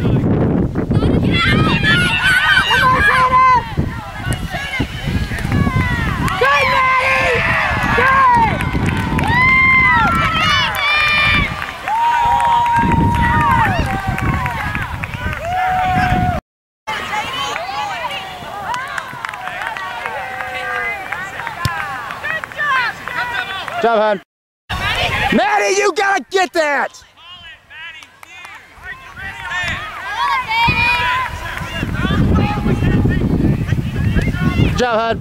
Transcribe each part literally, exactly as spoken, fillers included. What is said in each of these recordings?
Good job, hon. Maddie, you gotta get that! Good job, hon.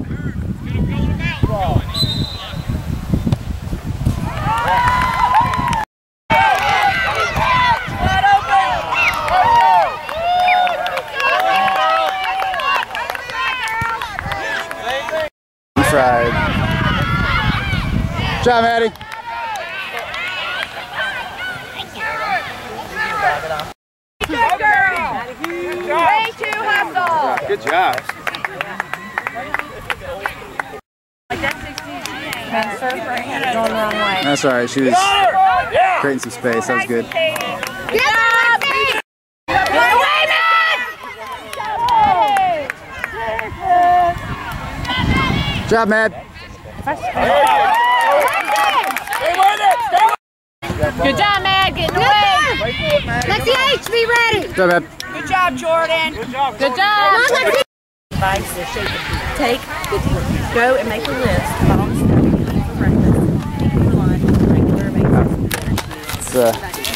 Fried. Good job, Maddie. Good girl. Way to hustle. Good job. Going the wrong way. That's all right. She was creating some space. That was good. Good job. Good way, man. Good job, Mad. Good job, Mad. Getting away. Lexi H, be ready. Good job, Mad. Good job, Jordan. Good job. Good job. Take, go and make a list of all the stuff you eat for breakfast. Regular, It's uh.